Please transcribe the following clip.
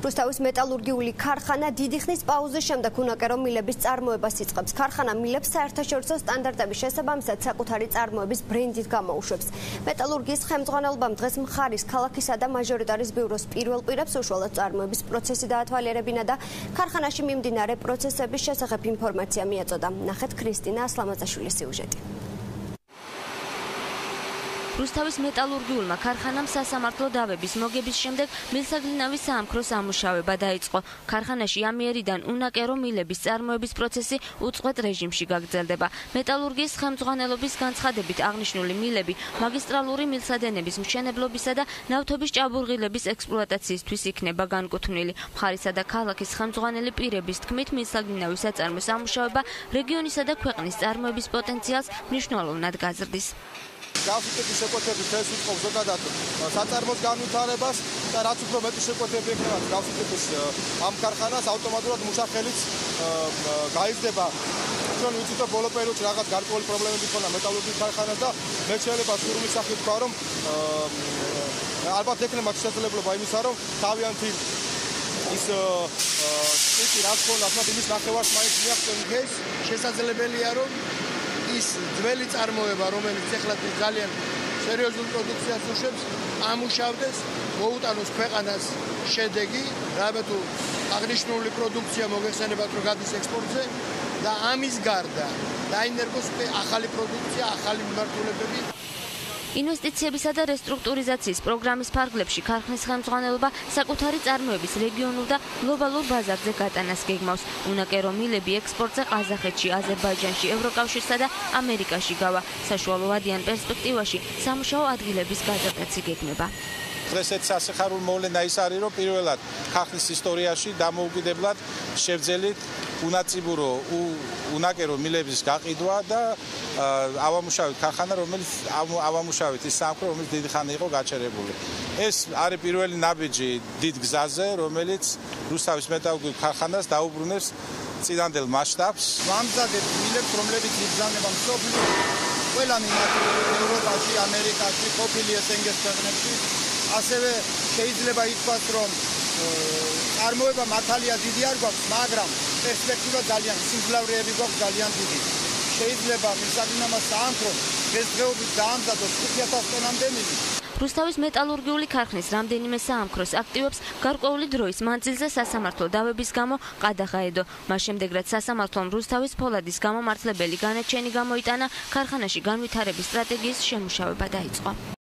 რუსთავის მეტალურგიული ქარხანა დიდი ხნის პაუზის შემდეგ უნაკერო მილების წარმოებას იწყებს. ქარხანა მილებს საერთაშორისო სტანდარტების შესაბამისად საკუთარი წარმოების ბრენდით გამოუშვებს. მეტალურგიის ხელმძღვანელობამ დღეს მხარის ქალაქისა და მაჟორიტარის ბიუროს პირველ პირებს უშუალოდ წარმოების პროცესი დაათვალიერებინა და ქარხანაში მიმდინარე პროცესების შესახებ ინფორმაცია მიაწოდა. ნახეთ ქრისტინა ასლამაძაშვილის სიუჟეტი. რუსთავის მეტალურგიულმა ქარხანამ სასამართლო დავების მოგების შემდეგ მილსაგრინავის საამქროს ამუშავება დაიწყო. ქარხანაში ამიერიდან უნაკერო მილების წარმოების პროცესი უწყვეტ რეჟიმში გაგრძელდება. მეტალურგიის ხელმძღვანელობის განცხადებით აღნიშნული მილები მაგისტრალური მილსადენების მშენებლობისა და ნავთობის ჭაბურღილების ექსპლუატაციისთვის იქნება განკუთვნილი. მხარისა და ქალაქის ხელმძღვანელი პირების თქმით, მილსაგრინავის საწარმოს ამუშავება რეგიონისა და ქვეყნის წარმოების პოტენციალს მნიშვნელოვნად გაზრდის. გავსიტების შეკვეთების ეს უწყობს ზოგადად საწარმოს განვითარებას და რაც უფრო მეტი შეკვეთები ექნება გავსიტების ამ ქარხანას ავტომატურად მუშახელიც გაიზრდება. ჩვენ ვიცით რომ ბოლო პერიოდში რაღაც გარკვეული პრობლემები ქონდა მეტალურგიის ქარხანას და მე შეიძლება სურვილის სახით ვთქვა რომ ალბათ ექნება შესაძლებლობა იმისა რომ თავიანთი ის სიტი რაც ქონდა მათ იმის ნახევარს მაინც მიაღწევს. შესაძლებელია რომ ის ძველი წარმოება, რომელიც ახლა ძალიან სერიოზულ პროდუქციას უშვებს, ამუშავდეს, მოუტანოს ქვეყანას შედეგი, რამე თუ აღნიშნული პროდუქცია მოგეხსენებათ, რომ გადის ექსპორტზე და ამის გარდა დაინერგოს ახალი პროდუქცია, ახალი მიმართულებები. ინვესტიციებისა და რესტრუქტურიზაციის პროგრამის ფარგლებში ქარხნის ხელმძღვანელობა საკუთარი წარმოების რეგიონულ და გლობალურ ბაზარზე გატანას გეგმავს. უნაკერო მილები ექსპორტზე ყაზახეთში, აზერბაიჯანში, ევროკავშირსა და ამერიკაში გავა. საშუალოვადიან პერსპექტივაში სამუშაო ადგილების გაზრდაც იგეგმება. დღეს ეს სასიხარულო მოვლენა ის არის, რომ პირველად ქარხნის ისტორიაში დამოუკიდებლად შევძელით უნაწიბურო უნაკერო მილების გაყიდვა და ავამუშავეთ ქარხანა, რომელიც ავამუშავეთ ის საამქრო, რომელიც დიდი ხანი იყო გაჩერებული. ეს არის პირველი ნაბიჯი დიდ გზაზე, რომელიც რუსთავის მეტალურგიულ ქარხანას დაუბრუნებს წინანდელ მასშტაბს. ვამზადებ მილებს, რომლებიც იგზავნება მსოფლიოს ყველა მიმართულებით ევროპაში, ამერიკაში, ყოფილი ესენგეს ქვეყნებში. ასევე შეიძლება ითქვას, რომ წარმოება მართალია დიდი არ გვაქვს, მაგრამ პერსპექტივა ძალიან სიმძლავრეები გვაქვს ძალიან დიდი. შეიძლება მილსაგრინავის საამქრომ დღესდღეობით დაამზადოს 5000 ტონამდე მილი. რუსთავის მეტალურგიული ქარხნის რამდენიმე საამქროს აქტივებს გარკვეული დროის მანძილზე სასამართლო დავების გამო ყადაღა ედო. მას შემდეგ, რაც სასამართლომ რუსთავის ფოლადის გამომართლებელი განაჩენი გამოიტანა, ქარხანაში განვითარების სტრატეგიის შემუშავება დაიწყო.